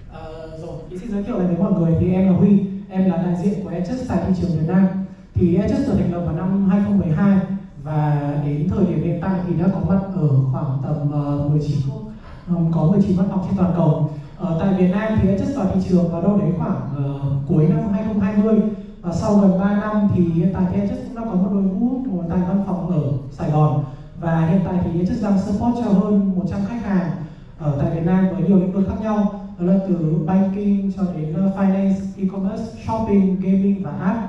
Rồi, thì xin giới thiệu lại với mọi người thì em là Huy, em là đại diện của Adjust tại thị trường Việt Nam. Thì Adjust được thành lập vào năm 2012 và đến thời điểm hiện tại thì đã có mặt ở khoảng tầm 19 quốc, có 19 văn phòng trên toàn cầu. Tại Việt Nam thì Adjust vào thị trường vào đâu đấy khoảng cuối năm 2020 và sau gần 3 năm thì hiện tại thì Adjust cũng đã có một đội ngũ ngồi tại văn phòng ở Sài Gòn và hiện tại thì Adjust đang support cho hơn 100 khách hàng ở tại Việt Nam với nhiều lĩnh vực khác nhau, đó là từ banking cho đến finance, e-commerce, shopping, gaming và app.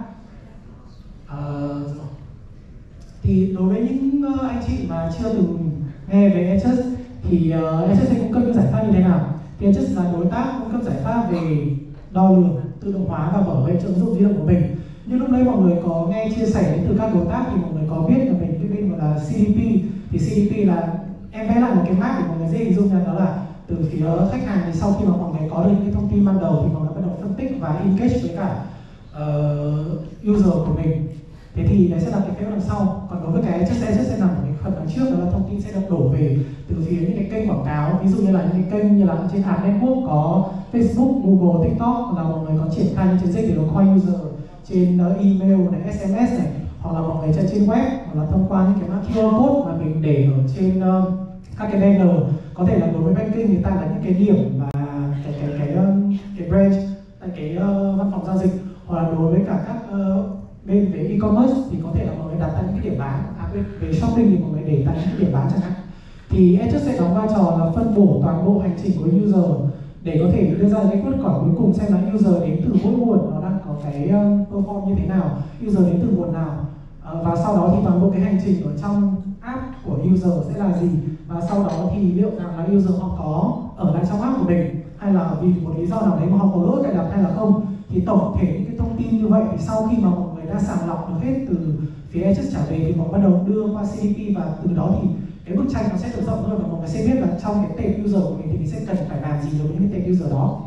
Thì đối với những anh chị mà chưa từng nghe về Adjust thì Adjust sẽ cung cấp những giải pháp như thế nào? Thì Adjust là đối tác cung cấp giải pháp về đo lường, tự động hóa và bảo vệ cho ứng dụng di động của mình. Như lúc nãy mọi người có nghe chia sẻ đến từ các đối tác thì mọi người có biết là về cái bên gọi là CDP. Thì CDP là em vẽ lại một cái map để mọi người dễ hình dung ra, đó là từ phía khách hàng thì sau khi mà mọi người có được những cái thông tin ban đầu thì mọi người bắt đầu phân tích và engage với cả user của mình. Thế thì đấy sẽ là cái phễu đằng sau. Còn đối với cái Adjust sẽ nằm ở cái phần đằng trước, đó là thông tin sẽ được đổ về từ phía những cái kênh quảng cáo, ví dụ như là những cái kênh như là trên Ad Network có Facebook, Google, TikTok, là mọi người có triển khai những chiến dịch để acquire user trên email này, SMS này, hoặc là mọi người chạy trên web, hoặc là thông qua những cái mã QR code mà mình để ở trên các cái banner. Có thể là đối với banking người ta là những cái điểm mà cái branch tại cái văn phòng giao dịch, hoặc là đối với cả các bên về e-commerce thì có thể là mọi người đặt tại những cái điểm bán, về shopping thì mọi người để tại những cái điểm bán chẳng hạn. Thì Adjust sẽ đóng vai trò là phân bổ toàn bộ hành trình của user để có thể đưa ra cái kết quả cuối cùng xem là user đến từ mỗi nguồn nó đang có cái perform như thế nào, user đến từ nguồn nào, và sau đó thì toàn bộ cái hành trình ở trong app của user sẽ là gì, và sau đó thì liệu rằng là user họ có ở lại trong app của mình hay là vì một lý do nào đấy mà họ có lỗi cài đặt hay là không. Thì tổng thể những cái thông tin như vậy thì sau khi mà mọi người đã sàng lọc được hết từ phía Adjust trả về thì mọi người bắt đầu đưa qua CDP, và từ đó thì cái bức tranh nó sẽ được rộng hơn và mọi người sẽ biết là trong cái tệp user của mình thì mình sẽ cần phải làm gì đối với những cái tệp user đó.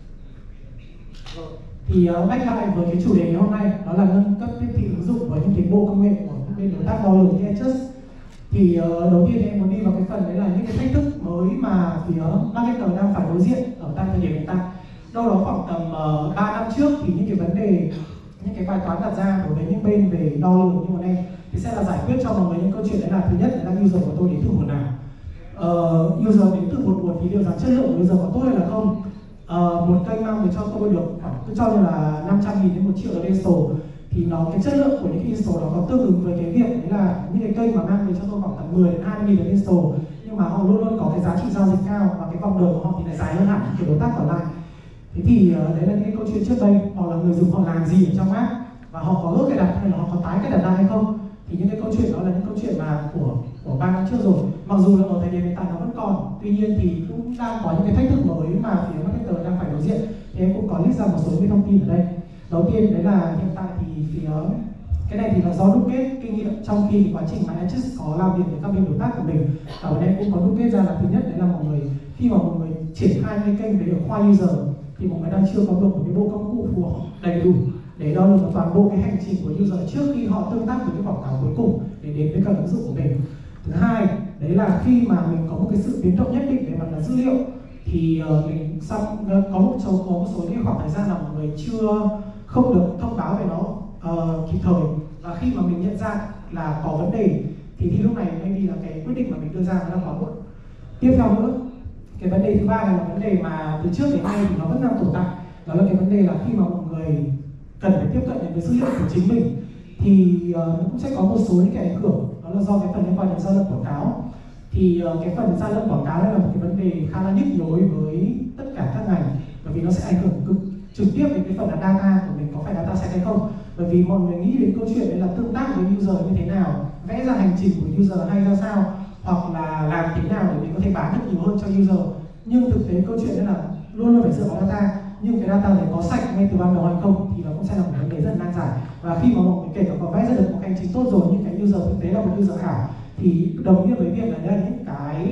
Thì back lại với cái chủ đề ngày hôm nay, đó là nâng cấp tiếp thị ứng dụng với những tiến bộ công nghệ của những bên đối tác đo lường như Adjust. Thì đầu tiên thì em muốn đi vào cái phần đấy là những cái thách thức mới mà phía marketer đang phải đối diện ở tại thời điểm hiện tại. Đâu đó khoảng tầm 3 năm trước thì những cái vấn đề, những cái bài toán đặt ra đối với những bên về đo lường như bọn em thì sẽ là giải quyết cho mọi người những câu chuyện đấy là thứ nhất là user của tôi đến từ nguồn nào, user đến từ một nguồn thì liệu rằng chất lượng của user có tốt hay là không. Một kênh mang về cho tôi được khoảng cứ cho như là 500.000 đến 1 triệu là install thì nó cái chất lượng của những cái install đó có tương ứng với cái việc đấy là những cái kênh mà mang về cho tôi khoảng tầm 10 đến 20.000 đến install nhưng mà họ luôn luôn có cái giá trị giao dịch cao và cái vòng đời của họ thì lại dài hơn hẳn những đối tác còn lại. Thế thì đấy là những cái câu chuyện trước đây, hoặc là người dùng họ làm gì ở trong app và họ có lỗi cài đặt hay là họ có tái cài đặt lại hay không. Thì những cái câu chuyện đó là những câu chuyện mà của 3 năm trước rồi, mặc dù là ở thời điểm hiện tại nó vẫn còn, tuy nhiên thì cũng đang có những cái thách thức mới mà phía marketer đang phải đối diện. Thì em cũng có list ra một số cái thông tin ở đây. Đầu tiên đấy là hiện tại thì phía cái này thì là do đúc kết kinh nghiệm trong khi quá trình mà Adjust có làm việc với các bên đối tác của mình. Ở bên em cũng có đúc kết ra là thứ nhất đấy là mọi người khi mà mọi người triển khai cái kênh để acquire user thì mọi người đang chưa có được một cái bộ công cụ phù hợp đầy đủ để đo lường toàn bộ cái hành trình của user trước khi họ tương tác với cái quảng cáo cuối cùng để đến với các ứng dụng của mình. Thứ hai đấy là khi mà mình có một cái sự biến động nhất định về mặt là dữ liệu thì mình có một số những khoảng thời gian là mọi người không được thông báo về nó kịp thời, và khi mà mình nhận ra là có vấn đề thì lúc này maybe là cái quyết định mà mình đưa ra nó đã quá muộn. Tiếp theo nữa, cái vấn đề thứ ba là vấn đề mà từ trước đến nay thì nó vẫn đang tồn tại, đó là cái vấn đề là khi mà mọi người cần phải tiếp cận đến với dữ liệu của chính mình thì nó cũng sẽ có một số những cái ảnh hưởng, đó là do cái phần liên quan đến gian lận quảng cáo. Thì cái phần gian lận quảng cáo đây là một cái vấn đề khá là nhức nhối với tất cả các ngành, bởi vì nó sẽ ảnh hưởng cực trực tiếp đến cái phần là data của mình có phải data sạch hay không. Bởi vì mọi người nghĩ đến câu chuyện đấy là tương tác với user như thế nào, vẽ ra hành trình của user hay ra sao, hoặc là làm thế nào để mình có thể bán được nhiều hơn cho user. Nhưng thực tế câu chuyện đấy là luôn luôn phải dựa vào data, nhưng cái data đấy có sạch ngay từ ban đầu hay không thì nó cũng sẽ là một vấn đề rất là nan giải. Và khi mà mọi người kể cả có vẽ ra được một hành trình tốt rồi nhưng cái user thực tế là một user ảo thì đồng nghĩa với việc là đây là những cái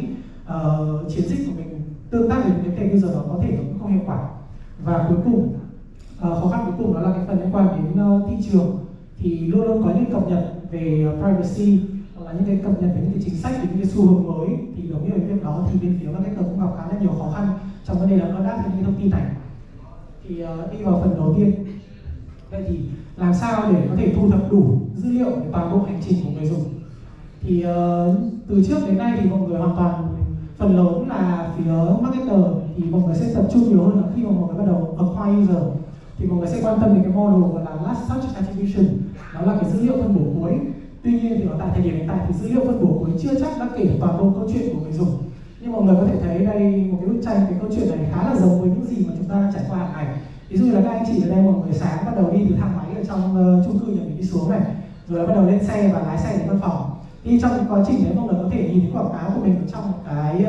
chiến dịch của mình tương tác với những cái user đó có thể cũng không hiệu quả. Và cuối cùng khó khăn cuối cùng đó là cái phần liên quan đến thị trường, thì luôn luôn có những cập nhật về privacy hoặc là những cái cập nhật về những cái chính sách, về những cái xu hướng mới, thì đồng nghĩa với việc đó thì bên phía marketer cũng gặp khá là nhiều khó khăn trong vấn đề là nó đáp những thông tin này. Thì đi vào phần đầu tiên, vậy thì làm sao để có thể thu thập đủ dữ liệu về toàn bộ hành trình của người dùng. Thì từ trước đến nay thì mọi người hoàn toàn, phần lớn là phía marketer thì mọi người sẽ tập trung nhiều hơn là khi mà mọi người bắt đầu acquire user thì mọi người sẽ quan tâm đến cái model gọi là last touch attribution, đó là cái dữ liệu phân bổ cuối. Tuy nhiên thì ở tại thời điểm hiện tại thì dữ liệu phân bổ cuối chưa chắc đã kể toàn bộ câu chuyện của người dùng. Nhưng mọi người có thể thấy đây một cái bức tranh, cái câu chuyện này khá là giống với những gì mà chúng ta đang trải qua hàng ngày. Ví dụ như là các anh chị ở đây mọi người sáng bắt đầu đi từ thang máy ở trong chung cư nhà mình đi xuống này, rồi là bắt đầu lên xe và lái xe đến văn phòng. Thì trong cái quá trình đấy mọi người có thể nhìn thấy quảng cáo của mình ở trong một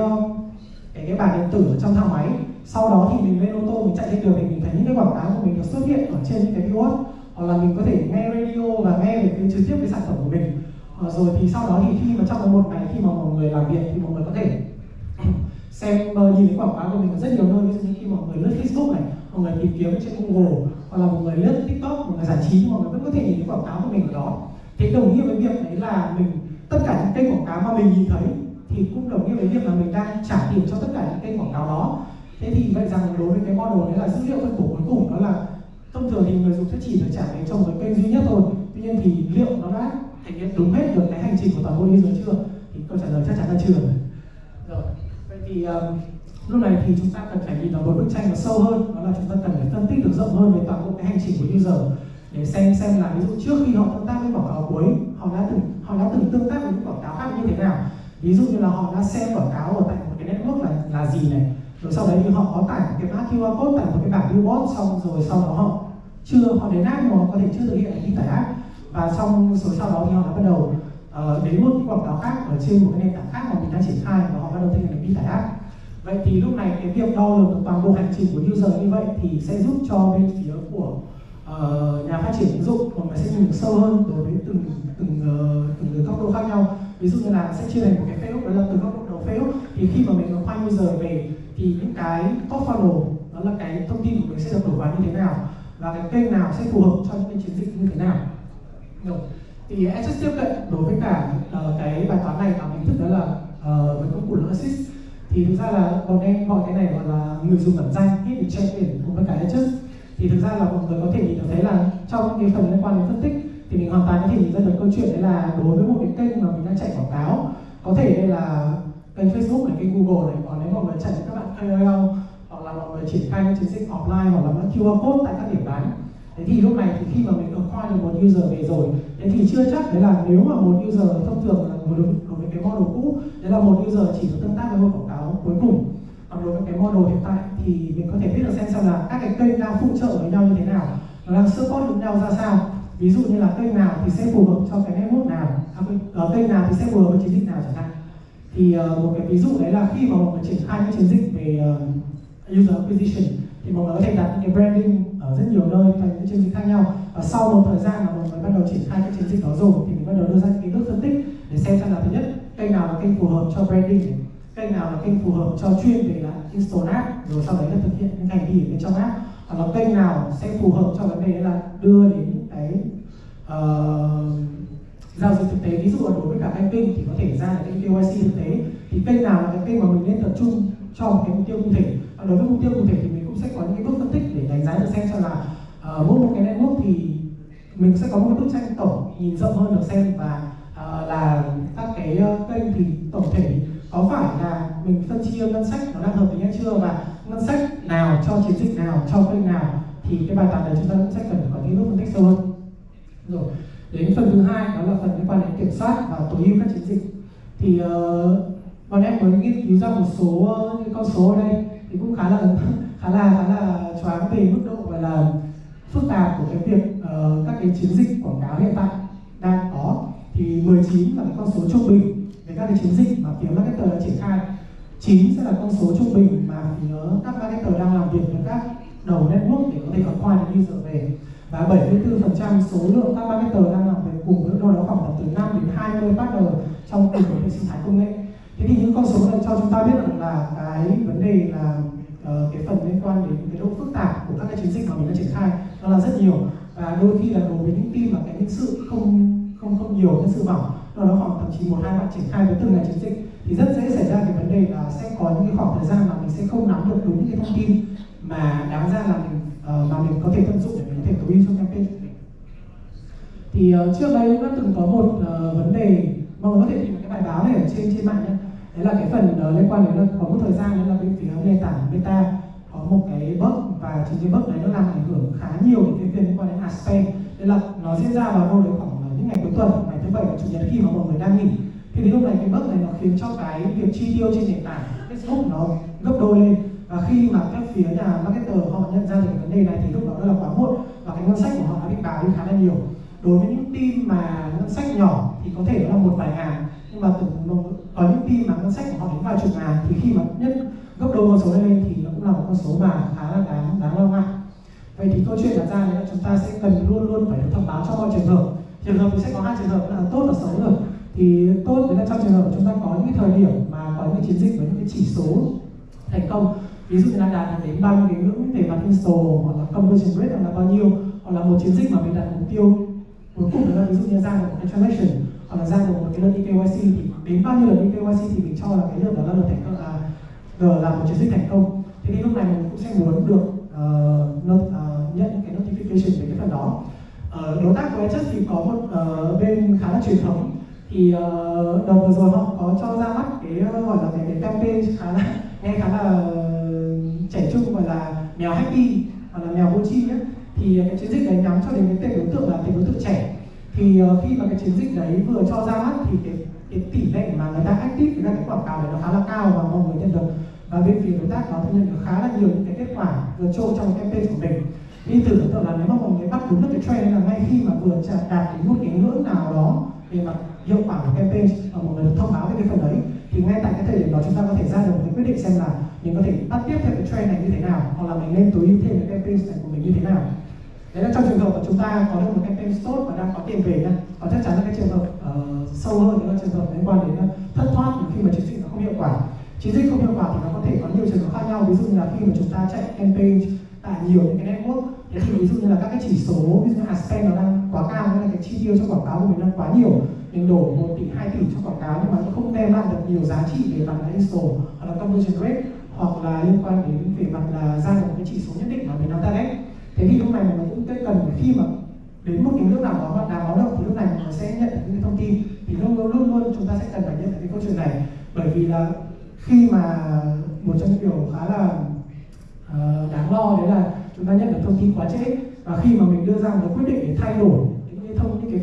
cái bảng điện tử ở trong thang máy. Sau đó thì mình lên ô tô, mình chạy trên đường thì mình thấy những cái quảng cáo của mình được xuất hiện ở trên những cái billboard, hoặc là mình có thể nghe radio và nghe về cái trực tiếp cái sản phẩm của mình. Rồi thì sau đó thì khi mà trong một ngày khi mà mọi người làm việc thì mọi người có thể xem nhìn thấy quảng cáo của mình ở rất nhiều nơi. Ví dụ như khi mọi người lướt Facebook này, mọi người tìm kiếm trên Google, hoặc là mọi người lướt TikTok, mọi người giải trí, mọi người vẫn có thể nhìn thấy quảng cáo của mình ở đó. Thế đồng nghĩa với việc đấy là mình, tất cả những kênh quảng cáo mà mình nhìn thấy thì cũng đồng nghĩa với việc là mình đang trả tiền cho tất cả những kênh quảng cáo đó. Thế thì vậy rằng đối với cái model đấy là dữ liệu phân bổ cuối cùng, đó là thông thường thì người dùng sẽ chỉ được trả tiền cho một cái kênh duy nhất thôi. Tuy nhiên thì liệu nó đã thể hiện đúng hết được cái hành trình của toàn bộ user chưa? Thì câu trả lời chắc chắn là chưa. Rồi, vậy thì lúc này thì chúng ta cần phải nhìn vào một bức tranh nó sâu hơn, đó là chúng ta cần phải phân tích được rộng hơn về toàn bộ cái hành trình của user để xem là ví dụ trước khi họ tương tác với quảng cáo cuối, họ đã từng tương tác với những quảng cáo khác như thế nào. Ví dụ như là họ đã xem quảng cáo ở tại một cái network là gì này, rồi sau đấy thì họ có tải một cái mã QR code tại một cái bảng billboard, xong rồi sau đó họ đến app nhưng mà họ có thể chưa thực hiện hành vi tải app, và xong rồi sau đó thì họ đã bắt đầu đến một cái quảng cáo khác ở trên một cái nền tảng khác mà mình đang triển khai và họ bắt đầu thực hiện hành vi tải app. Vậy thì lúc này cái việc đo lường toàn bộ hành trình của user như vậy thì sẽ giúp cho bên phía của nhà phát triển ứng dụng mọi người sẽ nhìn được sâu hơn đối với từng góc độ khác nhau. Ví dụ như là sẽ chia thành một cái Facebook, đó là từ góc độ đầu Facebook thì khi mà mình acquire user về thì những cái top funnel, đó là cái thông tin của mình sẽ được đổ vào như thế nào và cái kênh nào sẽ phù hợp cho những cái chiến dịch như thế nào. Rồi. Thì Access tiếp cận đối với cả cái bài toán này bằng hình thức đó là với công cụ là Assist. Thì thực ra là bọn em gọi cái này gọi là người dùng ẩn danh, hidden champion cùng với cả Access. Thì thực ra là mọi người có thể nhìn được thấy là trong cái phần liên quan đến phân tích thì mình hoàn toàn có thể nhìn ra được câu chuyện đấy là đối với một cái kênh mà mình đang chạy quảng cáo, có thể đây là kênh Facebook này, kênh Google này, còn nếu mọi người chạy với các bạn KOL hoặc là mọi người triển khai những chiến dịch offline hoặc là mã QR code tại các điểm bán. Thế thì lúc này thì khi mà mình acquire được một user về rồi, thế thì chưa chắc đấy là nếu mà một user thông thường là đối với cái model cũ, đấy là một user chỉ có tương tác với một quảng cáo cuối cùng. Còn đối với cái model hiện tại thì mình có thể biết được xem là các cái kênh đang phụ trợ với nhau như thế nào, nó đang support lẫn nhau ra sao. Ví dụ như là kênh nào thì sẽ phù hợp cho cái network nào, kênh nào thì sẽ phù hợp với chiến dịch nào chẳng hạn. Thì một cái ví dụ đấy là khi mà mọi người triển khai những chiến dịch về user acquisition thì mọi người có thể đặt những cái branding ở rất nhiều nơi thành những chiến dịch khác nhau, và sau một thời gian mà mọi người bắt đầu triển khai cái chiến dịch đó rồi thì mình bắt đầu đưa ra những cái bước phân tích để xem là thứ nhất kênh nào là kênh phù hợp cho branding, kênh nào là kênh phù hợp cho chuyên về là install app, rồi sau đấy là thực hiện những hành vi ở bên trong app, hoặc là kênh nào sẽ phù hợp cho vấn đề là đưa đến những cái giao dịch thực tế. Ví dụ là đối với cả kênh thì có thể ra là kênh KYC thực tế, thì kênh nào là cái kênh mà mình nên tập trung cho một cái mục tiêu cụ thể. Và đối với mục tiêu cụ thể thì mình cũng sẽ có những cái bước phân tích để đánh giá được xem cho là mỗi một cái network thì mình sẽ có một cái bức tranh tổng nhìn rộng hơn được xem và là các cái kênh thì tổng thể có phải là mình phân chia ngân sách nó đang hợp lý hay chưa, và ngân sách nào cho chiến dịch nào, cho kênh nào, thì cái bài toán này chúng ta cũng sẽ cần phải có những bước phân tích sâu hơn. Rồi đến phần thứ hai, đó là phần liên quan đến kiểm soát và tối ưu các chiến dịch. Thì bọn em mới nghiên cứu ra một số những con số ở đây thì cũng khá là choáng về mức độ gọi là phức tạp của cái việc các cái chiến dịch quảng cáo hiện tại đang có. Thì 19 là cái con số trung bình về các cái chiến dịch mà phía marketer đã triển khai, 9 sẽ là con số trung bình mà phía các marketer đang làm việc với các đầu network để có thể acquire được user về, và 74% số lượng các marketer đang làm việc cùng với đâu đó khoảng từ 5 đến 20 partner trong cùng một hệ sinh thái công nghệ. Thế thì những con số này cho chúng ta biết được là cái vấn đề là cái phần liên quan đến cái độ phức tạp của các cái chiến dịch mà mình đã triển khai nó là rất nhiều, và đôi khi là đối với những team mà cái nhân sự không nhiều, nhân sự mỏng, nó khoảng thậm chí 1-2 bạn triển khai với từng ngày chiến dịch thì rất dễ xảy ra cái vấn đề là sẽ có những cái khoảng thời gian mà mình sẽ không nắm được đúng những cái thông tin mà đáng ra là mình có thể tận dụng để mình có thể tối ưu cho campaign của mình. Thì trước đây cũng đã từng có một vấn đề, mọi người có thể tìm cái bài báo này ở trên mạng nhé. Đấy là cái phần liên quan đến là có một thời gian đấy là bên phía nền tảng Meta có một cái bug, và chính cái bug đấy nó làm ảnh hưởng khá nhiều đến cái việc liên quan đến ad spend. Đấy là nó diễn ra vào đâu đấy khoảng những ngày cuối tuần, ngày thứ bảy và chủ nhật khi mà mọi người đang nghỉ. Thì đến lúc này cái bug này nó khiến cho cái việc chi tiêu trên nền tảng Facebook nó gấp đôi lên, và khi mà các phía nhà marketer họ nhận ra được cái vấn đề này thì lúc đó là quá muộn và cái ngân sách của họ đã bị bào đi khá là nhiều. Đối với những team mà ngân sách nhỏ thì có thể nó là một vài ngàn, nhưng mà có những team mà ngân sách của họ đến vài chục ngàn thì khi mà nhất gấp đôi con số này lên thì nó cũng là một con số mà khá là đáng lo ngại. Vậy thì câu chuyện đặt ra là chúng ta sẽ cần luôn luôn phải được thông báo cho mọi trường hợp. Trường hợp thì sẽ có hai trường hợp là tốt và xấu rồi. Thì tốt đấy là trong trường hợp chúng ta có những thời điểm mà có những chiến dịch với những cái chỉ số thành công, ví dụ như là đạt đến bao nhiêu cái ngưỡng về mặt install, hoặc là conversion rate là bao nhiêu, hoặc là một chiến dịch mà mình đặt mục tiêu cuối cùng là ví dụ như ra được một cái transaction hoặc là ra được một cái lượt đi KYC, thì đến bao nhiêu lượt đi KYC thì mình cho là cái lượt đó là lượt thành công, là một chiến dịch thành công. Thế thì lúc này mình cũng sẽ muốn được nhận cái notification về cái phần đó. Đối tác của Aegis thì có một bên khá là truyền thống, thì đợt vừa rồi họ có cho ra mắt cái gọi là cái campaign nghe khá là trẻ trung, gọi là mèo happy hoặc là mèo vô chi ấy. Thì cái chiến dịch đấy nhắm cho đến cái tệp đối tượng là tệp đối tượng trẻ. Thì khi mà cái chiến dịch đấy vừa cho ra mắt thì cái tỷ lệ mà người ta active với cái quảng cáo đấy nó khá là cao, và mọi người nhận được, và bên phía đối tác nó nhận được khá là nhiều những cái kết quả vượt trội trong cái campaign của mình. Thì tưởng tượng là nếu mà mọi người bắt đúng được cái trend là ngay khi mà vừa đạt đến một cái ngưỡng nào đó về mặt hiệu quả của campaign và mọi người được thông báo về cái phần đấy, thì ngay tại cái thời điểm đó chúng ta có thể ra được một cái quyết định xem là mình có thể bắt tiếp theo cái trend này như thế nào, hoặc là mình nên tối ưu thêm cái campaign này của mình như thế nào. Đấy là trong trường hợp mà chúng ta có được một campaign tốt và đang có tiền về nhá. Còn chắc chắn là cái trường hợp sâu hơn đó là trường hợp liên quan đến thất thoát khi mà chiến dịch nó không hiệu quả. Chiến dịch không hiệu quả thì nó có thể có nhiều trường hợp khác nhau, ví dụ như là khi mà chúng ta chạy campaign tại nhiều những cái network, thế thì ví dụ như là các cái chỉ số, ví dụ như ad spend nó đang quá cao, hay là cái chi tiêu cho quảng cáo của mình đang quá nhiều, mình đổ 1 tỷ 2 tỷ cho quảng cáo nhưng mà nó không đem lại được nhiều giá trị về mặt là install hoặc là conversion rate, hoặc là liên quan đến về mặt là ra được một cái chỉ số nhất định mà mình đang target. Thế thì lúc này mình cũng cần khi mà đến một cái nước nào đó mà đáng báo động thì lúc này mình sẽ nhận được những cái thông tin, thì luôn luôn chúng ta sẽ cần phải nhận được cái câu chuyện này, bởi vì là khi mà một trong những điều khá là đáng lo đấy là chúng ta nhận được thông tin quá trễ, và khi mà mình đưa ra một quyết định để thay đổi những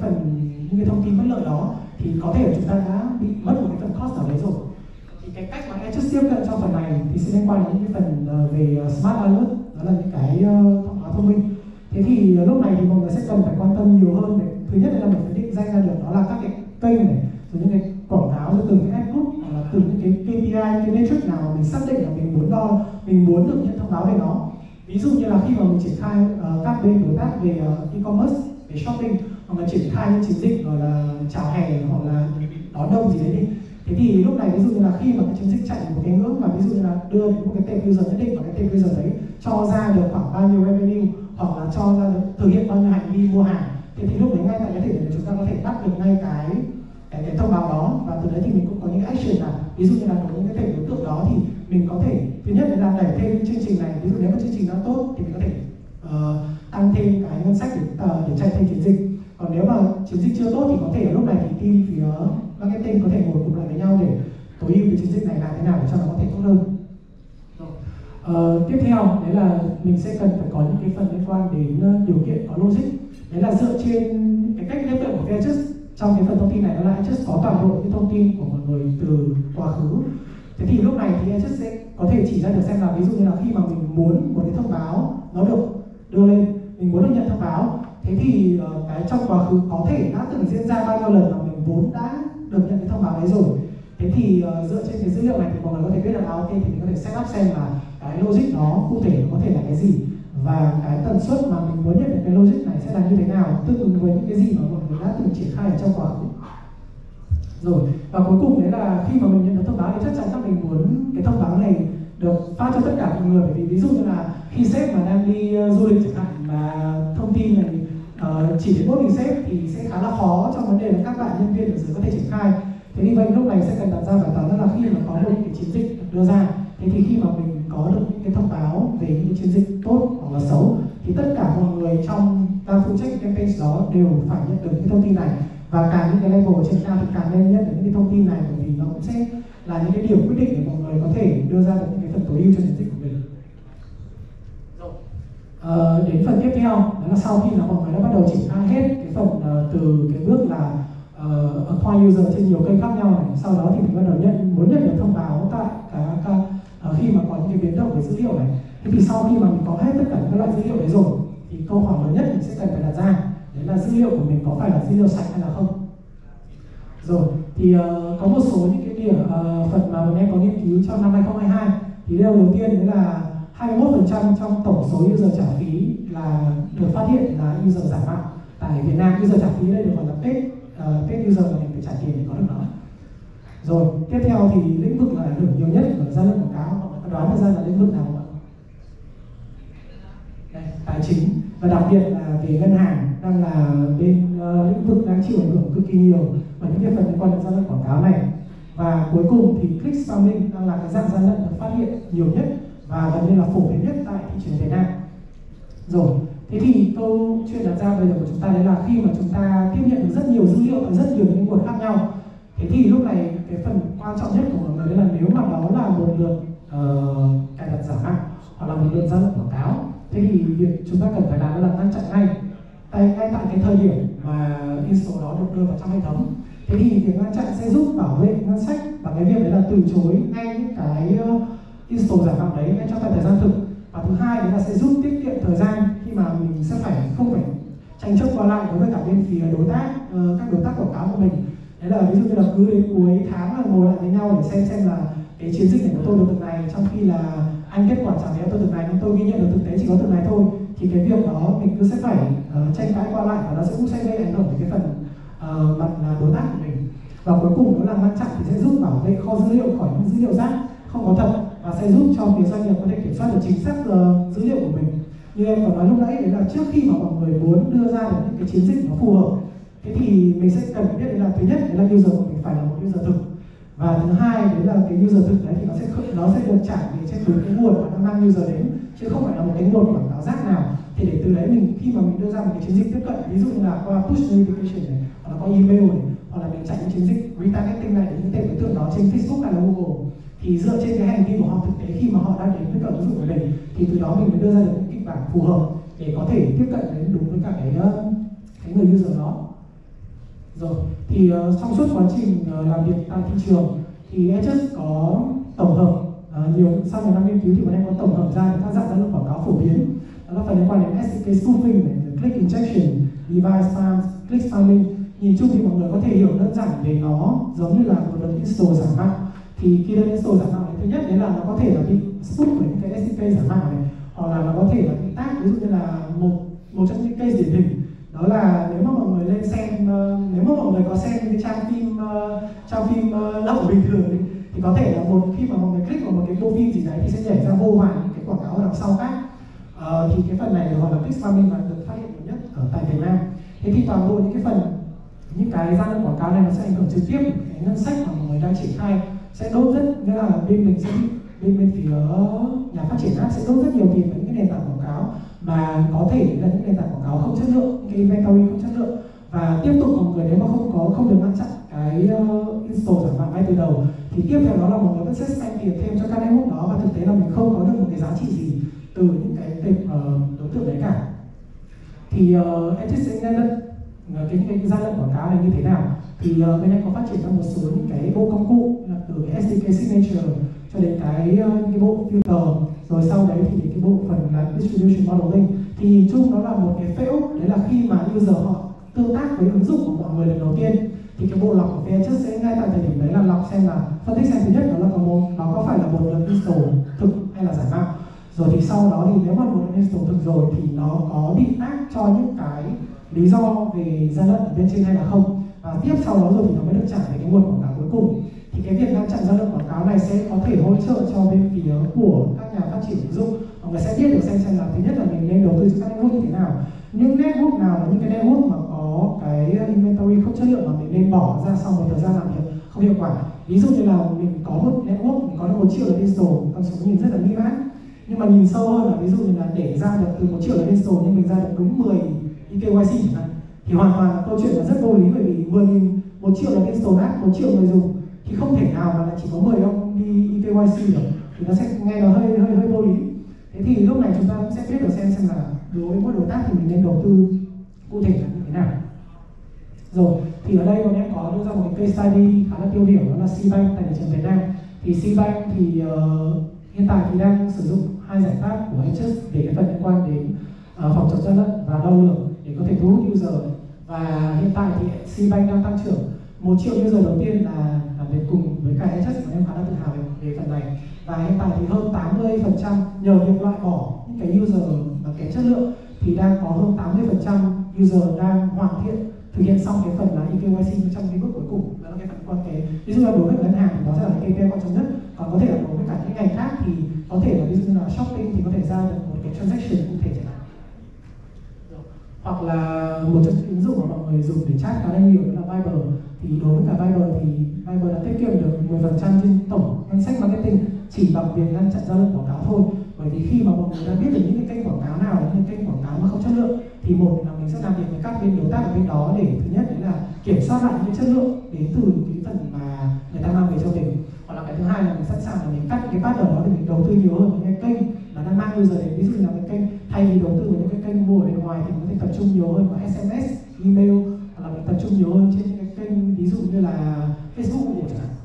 cái thông tin bất lợi đó thì có thể là chúng ta đã bị mất một cái phần cost nào đấy rồi. Thì cái cách mà Aegis tiếp cận trong phần này thì sẽ liên quan đến những cái phần về smart alert, đó là những cái thông báo thông minh. Thế thì lúc này thì mọi người sẽ cần phải quan tâm nhiều hơn về, thứ nhất là mình phải định danh ra được đó là các cái kênh này, rồi những cái quảng cáo từ từng cái ad group, hoặc là từ những cái KPI, cái metric nào mình xác định là mình muốn đo, mình muốn được nhận thông báo về nó. Ví dụ như là khi mà mình triển khai các bên đối tác về e-commerce, về shopping, hoặc là triển khai những chiến dịch gọi là chào hè hoặc là đón đông gì đấy đi. Thế thì lúc này ví dụ như là khi mà cái chiến dịch chạy một cái ngưỡng mà ví dụ như là đưa đến một cái tệp user nhất định, và cái tệp user đấy cho ra được khoảng bao nhiêu revenue, hoặc là cho ra được thực hiện bao nhiêu hành vi mua hàng, thì lúc đấy ngay tại cái thời điểm chúng ta có thể bắt được ngay cái thông báo đó, và từ đấy thì mình cũng có những cái action nào, ví dụ như là đối với những cái tệp đối tượng đó thì mình có thể thứ nhất là đẩy thêm những chương trình này, ví dụ nếu mà chương trình nó tốt thì mình có thể tăng thêm cái ngân sách để chạy thêm chiến dịch. Còn nếu mà chiến dịch chưa tốt thì có thể lúc này thì team phía marketing có thể ngồi cùng lại với nhau để tối ưu cái chiến dịch này làm thế nào để cho nó có thể tốt hơn. Tiếp theo đấy là mình sẽ cần phải có những cái phần liên quan đến điều kiện có logic. Đấy là dựa trên cái cách tiếp cận của Aegis. Trong cái phần thông tin này đó là Aegis có toàn bộ những thông tin của mọi người từ quá khứ. Thế thì lúc này thì Aegis sẽ có thể chỉ ra được xem là ví dụ như là khi mà mình muốn một cái thông báo nó được đưa lên, mình muốn được nhận thông báo, thế thì cái trong quá khứ có thể đã từng diễn ra bao nhiêu lần mà mình vốn đã được nhận cái thông báo đấy rồi. Thế thì dựa trên cái dữ liệu này thì mọi người có thể biết là ok thì mình có thể set up xem là cái logic nó cụ thể có thể là cái gì, và cái tần suất mà mình muốn nhận được cái logic này sẽ là như thế nào, tương ứng với những cái gì mà mọi người đã từng triển khai ở trong quá khứ. Rồi, và cuối cùng đấy là khi mà mình nhận được thông báo thì chắc chắn là mình muốn cái thông báo này được phát cho tất cả mọi người, bởi vì ví dụ như là khi sếp mà đang đi du lịch chẳng hạn mà thông tin này chỉ đến mỗi mình sếp thì sẽ khá là khó trong vấn đề là các bạn nhân viên ở dưới có thể triển khai. Thế thì vậy lúc này sẽ cần đặt ra bài toán đó là khi mà có một cái chiến dịch được đưa ra, thế thì khi mà mình có được những cái thông báo về những cái chiến dịch tốt hoặc là xấu thì tất cả mọi người trong đang phụ trách campaign đó đều phải nhận được những thông tin này, và càng những cái level trên cao thì càng nên nhận được những cái thông tin này, bởi vì nó cũng sẽ là những cái điểm quyết định để mọi người có thể đưa ra được những cái phần tối ưu cho chiến dịch của mình. Đến phần tiếp theo đó là sau khi là mọi người đã bắt đầu triển khai hết cái phần từ cái bước là acquire user trên nhiều kênh khác nhau này, sau đó thì mình bắt đầu muốn nhận được thông báo tại khi mà có những cái biến động về dữ liệu này. Thế thì sau khi mà mình có hết tất cả những cái loại dữ liệu đấy rồi thì câu hỏi lớn nhất mình sẽ cần phải đặt ra đấy là dữ liệu của mình có phải là dữ liệu sạch hay là không. Rồi thì có một số những cái điểm phần mà bọn em có nghiên cứu trong năm 2022 thì điều đầu tiên đấy là 21% trong tổng số user trả phí là được phát hiện là user giả mạo. Tại Việt Nam user trả phí đây được gọi là paid user, mà mình phải trả tiền để có được nó. Rồi tiếp theo thì lĩnh vực là ảnh hưởng nhiều nhất của gian lận quảng cáo, mọi người đoán ra là lĩnh vực nào không ạ? Đây, tài chính, và đặc biệt là về ngân hàng đang là bên lĩnh vực đang chịu ảnh hưởng cực kỳ nhiều và những cái phần liên quan đến gian lận quảng cáo này. Và cuối cùng thì click spamming đang là cái dạng gian lận được phát hiện nhiều nhất và gần như là phổ biến nhất tại thị trường Việt Nam. Rồi, thế thì câu chuyện đặt ra bây giờ của chúng ta đấy là khi mà chúng ta tiếp nhận được rất nhiều dữ liệu và rất nhiều những nguồn khác nhau, thế thì lúc này cái phần quan trọng nhất của mọi người đấy là nếu mà đó là một lượt cài đặt giả mạo hoặc là một lượt gian lận quảng cáo, thế thì việc chúng ta cần phải làm đó là ngăn chặn ngay tại cái thời điểm mà install đó được đưa vào trong hệ thống. Thế thì việc ngăn chặn sẽ giúp bảo vệ ngân sách bằng cái việc đấy là từ chối ngay những cái install giả mạo đấy ngay trong thời gian thực. Và thứ hai đấy là sẽ giúp tiết kiệm thời gian khi mà mình sẽ không phải tranh chấp qua lại đối với cả bên phía đối tác, các đối tác quảng cáo của mình. Đấy là ví dụ như là cứ đến cuối tháng là ngồi lại với nhau để xem là cái chiến dịch này của tôi được từng này, trong khi là anh kết quả trả lời tôi từng này nhưng tôi ghi nhận được thực tế chỉ có từng này thôi, thì cái việc đó mình cứ sẽ phải tranh cãi qua lại và nó cũng sẽ gây ảnh hưởng đến cái phần mặt là đối tác của mình. Và cuối cùng đó là ngăn chặn thì sẽ giúp bảo vệ kho dữ liệu khỏi những dữ liệu rác không có thật, và sẽ giúp cho phía doanh nghiệp có thể kiểm soát được chính xác dữ liệu của mình. Như em có nói lúc nãy đấy là trước khi mà mọi người muốn đưa ra được những cái chiến dịch nó phù hợp, thế thì mình sẽ cần biết đấy là thứ nhất đấy là user của mình phải là một user thực, và thứ hai đấy là cái user thực đấy thì nó sẽ được trả về trên từ cái nguồn mà nó mang user đến, chứ không phải là một cái nguồn quảng cáo rác nào. Thì để từ đấy mình khi mà mình đưa ra một cái chiến dịch tiếp cận, ví dụ như là qua push notification này, hoặc là qua email này, hoặc là mình chạy những chiến dịch retargeting này đến những tên đối tượng đó trên Facebook hay là Google, thì dựa trên cái hành vi của họ thực tế khi mà họ đã đến với cả ứng dụng của mình, thì từ đó mình mới đưa ra được những kịch bản phù hợp để có thể tiếp cận đến đúng với cả cái người user đó. Rồi thì trong suốt quá trình làm việc tại thị trường thì Adjust có tổng hợp sau nhiều năm nghiên cứu thì bọn em có tổng hợp ra các dạng gian lận quảng cáo phổ biến. Đó là phần liên quan đến SDK spoofing này, click injection, device spam, click spamming. Nhìn chung thì mọi người có thể hiểu đơn giản về nó giống như là một lần install giả mạo. Thì khi đơn install giả mạo này, thứ nhất đấy là nó có thể là bị spoof bởi những cái SDK giả mạo này, hoặc là nó có thể là bị tag, ví dụ như là một trong những case điển hình đó là nếu mà mọi người lên xem, nếu mà mọi người có xem cái trang phim lậu bình thường thì có thể là khi mà mọi người click vào một cái bộ phim gì đấy thì sẽ nhảy ra vô vàn những cái quảng cáo ở đằng sau khác. Thì cái phần này được gọi là click spamming và được phát hiện nhiều nhất ở tại Việt Nam. Thế thì toàn bộ những cái gian lận quảng cáo này nó sẽ ảnh hưởng trực tiếp đến cái ngân sách mà mọi người đang triển khai, sẽ đốt rất, nghĩa là bên mình sẽ bên phía nhà phát triển app sẽ đốt rất nhiều tiền vào những cái nền tảng quảng cáo mà có thể là những nền tảng quảng cáo không chất lượng, những cái inventory không chất lượng, và tiếp tục mọi người nếu mà không được ngăn chặn cái install giả mạo ngay từ đầu thì tiếp theo đó là mọi người vẫn sẽ spend tiền thêm cho các network đó, và thực tế là mình không có được một cái giá trị gì từ những cái tệp đối tượng đấy cả. Thì Adjust sẽ nhận cái gian lận quảng cáo này như thế nào, thì bên em có phát triển ra một số những cái bộ công cụ là từ cái SDK signature cho đến cái bộ filter, rồi sau đấy thì đến cái bộ phần là distribution modeling. Thì chung đó là một cái fail, đấy là khi mà user họ tương tác với ứng dụng của mọi người lần đầu tiên thì cái bộ lọc của Adjust sẽ ngay tại thời điểm đấy là lọc xem là phân tích xem thứ nhất đó là nó có phải là một lượt install thực hay là giả mạo. Rồi thì sau đó thì nếu mà một lượt install thực rồi thì nó có bị tag cho những cái lý do về gian lận ở bên trên hay là không, và tiếp sau đó rồi thì nó mới được trả về cái nguồn quảng cáo cuối cùng. Thì cái việc ngăn chặn gian lận quảng cáo này sẽ có thể hỗ trợ cho bên phía của các nhà phát triển ứng dụng, mọi người sẽ biết được xem là thứ nhất là mình nên đầu tư cho các network như thế nào, những network nào là những cái network mà có cái inventory không chất lượng mà mình nên bỏ ra sau một thời gian làm việc không hiệu quả. Ví dụ như là mình có một network, mình có được 1 triệu là install, con số nhìn rất là mỹ mãn, nhưng mà nhìn sâu hơn là ví dụ như là để ra được từ 1 triệu là install nhưng mình ra được đúng 10 eKYC chẳng hạn, thì hoàn toàn câu chuyện là rất vô lý, bởi vì 1 triệu là install app, 1 triệu người dùng thì không thể nào mà là chỉ có 10 ông đi eKYC được, thì nó sẽ nghe nó hơi vô lý. Thế thì lúc này chúng ta cũng sẽ biết được xem là đối với mỗi đối tác thì mình nên đầu tư cụ thể là như thế nào. Rồi, thì ở đây bọn em có đưa ra một cái case study khá là tiêu biểu, đó là Cbank tại thị trường Việt Nam. Thì Cbank thì hiện tại thì đang sử dụng 2 giải pháp của HS để cái phần liên quan đến phòng chống gian lận và đo lường để có thể thu hút user. Và hiện tại thì Cbank đang tăng trưởng 1 triệu user đầu tiên là làm việc cùng với cả HS, và em khá là tự hào về phần này. Và hiện tại thì hơn 80% nhờ việc loại bỏ những cái user mà kém chất lượng thì đang có hơn 80% user đang hoàn thiện thực hiện xong cái phần là eKYC trong cái bước cuối cùng, đó là cái phần quan kế. Ví dụ là đối với ngân hàng thì nó sẽ là cái KPI quan trọng nhất, còn có thể là đối với cả những ngành khác thì có thể là ví dụ như là shopping thì có thể ra được một cái transaction cụ thể chẳng hạn. Hoặc là một trong những ứng dụng mà mọi người dùng để chat khá là nhiều đó là Viber. Thì đối với cả Viber thì Viber đã tiết kiệm được 10% trên tổng ngân sách marketing chỉ bằng việc ngăn chặn gian lận quảng cáo thôi. Bởi vì khi mà mọi người đã biết được những cái kênh quảng cáo nào là những kênh quảng cáo mà không chất lượng thì một là mình sẽ làm việc với các bên đối tác ở bên đó để thứ nhất đấy là kiểm soát lại những chất lượng đến từ cái phần mà người ta mang về cho mình, hoặc là cái thứ hai là mình sẵn sàng là mình cắt cái partner đó để mình đầu tư nhiều hơn vào những cái kênh mà đang mang user đến. Ví dụ như là cái kênh thay vì đầu tư vào những cái kênh mua ở bên ngoài thì mình có thể tập trung nhiều hơn vào SMS, email, hoặc là mình tập trung nhiều hơn trên những cái kênh ví dụ như là Facebook chẳng hạn.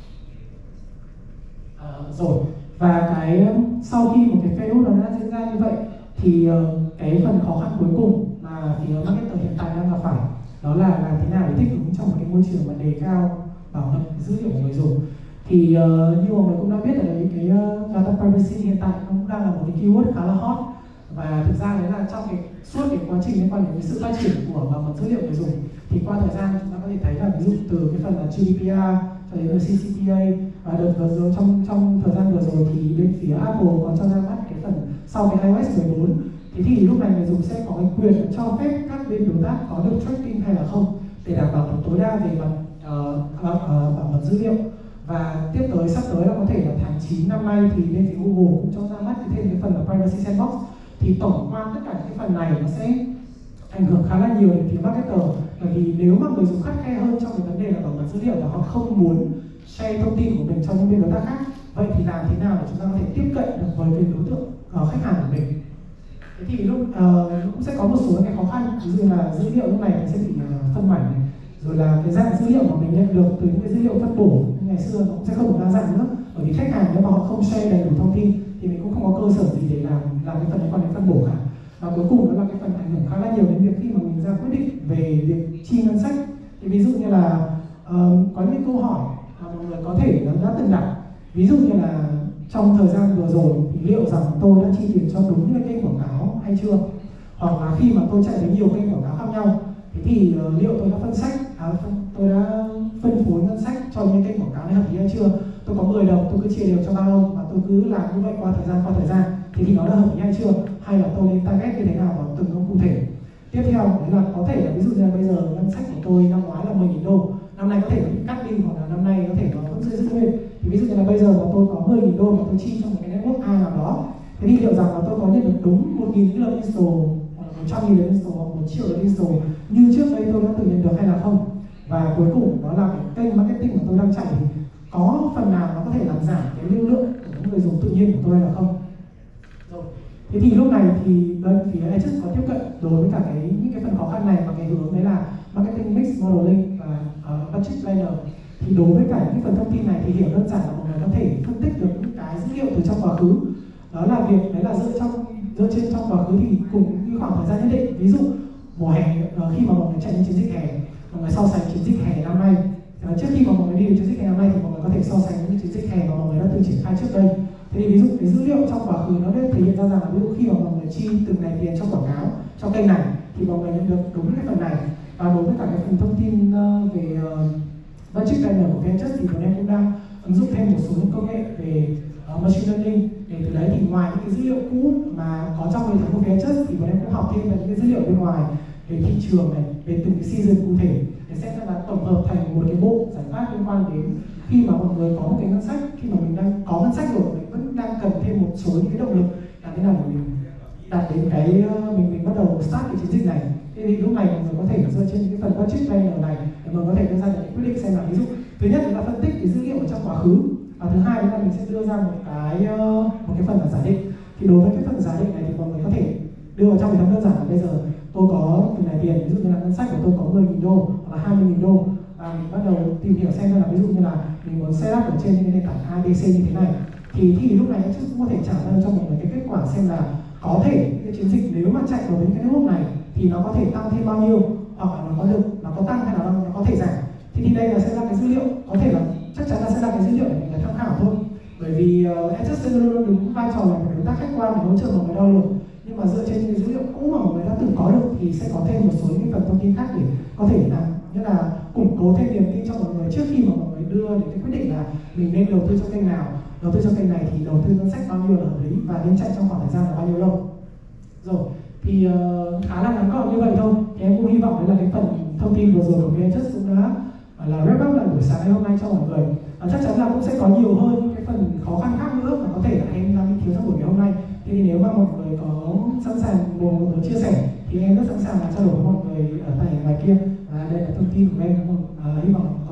Rồi, và cái sau khi một cái fail nó đã diễn ra như vậy thì cái phần khó khăn cuối cùng mà phía marketer hiện tại đang gặp phải đó là làm thế nào để thích ứng trong một cái môi trường mà đề cao bảo mật dữ liệu của người dùng. Thì như mọi người cũng đã biết là cái data privacy hiện tại nó cũng đang là một cái keyword khá là hot, và thực ra đấy là trong cái suốt cái quá trình liên quan đến sự phát triển của bảo mật dữ liệu người dùng thì qua thời gian chúng ta có thể thấy là ví dụ từ cái phần là GDPR cho đến CCPA, và đợt vừa rồi trong thời gian vừa rồi thì bên phía Apple còn cho ra mắt cái phần sau cái iOS 14. Thế thì lúc này người dùng sẽ có cái quyền cho phép các bên đối tác có được tracking hay là không để đảm bảo tối đa về mặt bảo mật dữ liệu. Và tiếp tới sắp tới là có thể là tháng 9 năm nay thì bên phía Google cũng cho ra mắt thêm cái phần là Privacy Sandbox. Thì tổng quan tất cả những cái phần này nó sẽ ảnh hưởng khá là nhiều đến phía marketer, bởi vì nếu mà người dùng khắt khe hơn trong cái vấn đề là bảo mật dữ liệu và họ không muốn share thông tin của mình cho những bên đối tác khác, vậy thì làm thế nào để chúng ta có thể tiếp cận được với cái đối tượng khách hàng của mình. Thế thì lúc cũng sẽ có một số cái khó khăn, ví dụ là dữ liệu lúc này nó sẽ bị phân mảnh này, rồi là cái dạng dữ liệu mà mình nhận được từ những cái dữ liệu phân bổ như ngày xưa nó cũng sẽ không được đa dạng nữa, bởi vì khách hàng nếu mà họ không share đầy đủ thông tin thì mình cũng không có cơ sở gì để làm cái phần liên quan đến phân bổ cả. Và cuối cùng đó là cái phần ảnh hưởng khá là nhiều đến việc khi mà mình ra quyết định về việc chi ngân sách. Thì ví dụ như là có những câu hỏi mà mọi người có thể đã từng đặt, ví dụ như là trong thời gian vừa rồi thì liệu rằng tôi đã chi tiền cho đúng những cái kênh quảng cáo hay chưa, hoặc là khi mà tôi chạy đến nhiều kênh quảng cáo khác nhau thế thì liệu tôi đã tôi đã phân phối ngân sách cho những kênh quảng cáo này hợp lý hay chưa. Tôi có 10 đồng tôi cứ chia đều cho bao lâu và tôi cứ làm như vậy qua thời gian thế thì nó đã hợp lý hay chưa, hay là tôi nên target như thế nào vào từng công cụ thể. Tiếp theo đấy là có thể là ví dụ như là bây giờ ngân sách của tôi năm ngoái là 10.000 đô, năm nay có thể bị cắt đi, hoặc là năm nay có thể nó vẫn giữ nguyên. Thì ví dụ như là bây giờ mà tôi có 10.000 đô mà tôi chi trong một cái network A nào đó, thế thì liệu rằng là tôi có nhận được đúng 1.000 lượt install, 100.000 lượt install, 1 triệu lượt install như trước đây tôi đã từng nhận được hay là không. Và cuối cùng đó là cái kênh marketing mà tôi đang chạy thì có phần nào nó có thể làm giảm cái lưu lượng của những người dùng tự nhiên của tôi hay là không. Rồi. Thế thì lúc này thì bên phía HS có tiếp cận đối với cả những cái phần khó khăn này bằng cái hướng đấy là marketing mix modeling và budget planner. Thì đối với cả những phần thông tin này thì hiểu đơn giản là mọi người có thể phân tích được những cái dữ liệu từ trong quá khứ. Đó là việc đấy là dựa trên trong quá khứ thì cùng những khoảng thời gian nhất định. Ví dụ mùa hè khi mà mọi người chạy những chiến dịch hè, mọi người so sánh chiến dịch hè năm nay. Trước khi mà mọi người đi đến chiến dịch hè năm nay thì mọi người có thể so sánh những chiến dịch hè mà mọi người đã từng triển khai trước đây. Thế thì ví dụ cái dữ liệu trong quá khứ nó sẽ thể hiện ra rằng là ví dụ khi mà mọi người chi từng này tiền cho quảng cáo trong kênh này thì mọi người nhận được đúng cái phần này. Và đối với cả cái phần thông tin về budget planner của VHS thì bọn em cũng đang ứng dụng thêm một số những công nghệ về machine learning để từ đấy thì ngoài những cái dữ liệu cũ mà có trong hệ thống của VHS thì bọn em cũng học thêm về những cái dữ liệu bên ngoài về thị trường này, về từng cái season cụ thể để để xem là tổng hợp thành một cái bộ giải pháp liên quan đến khi mà mọi người có một cái ngân sách, khi mà mình đang có ngân sách rồi mình vẫn đang cần thêm một số những cái động lực làm thế nào để mình đạt đến cái mình bắt đầu start cái chiến dịch này. Thế thì lúc này mọi người có thể dựa trên những cái phần budget planner này để mọi người có thể đưa ra những quyết định xem là ví dụ thứ nhất là phân tích cái dữ liệu ở trong quá khứ, và thứ hai là mình sẽ đưa ra một cái phần là giả định. Thì đối với cái phần giả định này thì mọi người có thể đưa vào trong hệ thống đơn giản là bây giờ tôi có từng này tiền, ví dụ như là ngân sách của tôi có 10.000 đô hoặc là 20.000 đô, và mình bắt đầu tìm hiểu xem là ví dụ như là mình muốn set up ở trên những cái nền tảng ABC như thế này, thì lúc này cũng có thể trả ra cho mọi người cái kết quả xem là có thể cái chiến dịch nếu mà chạy vào những cái network này thì nó có thể tăng thêm bao nhiêu, hoặc là nó có tăng hay là nó có thể giảm. Thì đây là sẽ là cái dữ liệu, có thể là chắc chắn là sẽ là cái dữ liệu để mình tham khảo thôi, bởi vì Adjust sẽ luôn luôn đứng vai trò là một đối tác khách quan để hỗ trợ mọi người đo lường, nhưng mà dựa trên những cái dữ liệu cũ mà mọi người đã từng có được thì sẽ có thêm một số những phần thông tin khác để có thể làm như là củng cố thêm niềm tin cho mọi người trước khi mà mọi người đưa đến cái quyết định là mình nên đầu tư cho kênh nào. Đầu tư cho kênh này thì đầu tư ngân sách bao nhiêu là hợp lý và nên chạy trong khoảng thời gian là bao nhiêu lâu. Rồi thì khá là ngắn gọn như vậy thôi. Thì em cũng hy vọng đấy là cái phần thông tin vừa rồi của VHS cũng đã là wrap up lại buổi sáng ngày hôm nay cho mọi người. Chắc chắn là cũng sẽ có nhiều hơn cái phần khó khăn khác nữa mà có thể là em đang bị thiếu trong buổi ngày hôm nay. Thế thì nếu mà mọi người có sẵn sàng một người chia sẻ thì em rất sẵn sàng là trao đổi với mọi người ở tại ngoài kia. Đây là thông tin của em, hy vọng